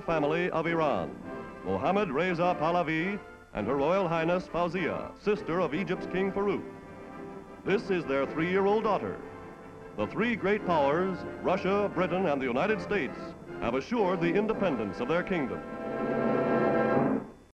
family of Iran, Mohammed Reza Pahlavi and Her Royal Highness Fawzia, sister of Egypt's King Farouk. This is their 3-year-old daughter. The three great powers, Russia, Britain, and the United States, have assured the independence of their kingdom.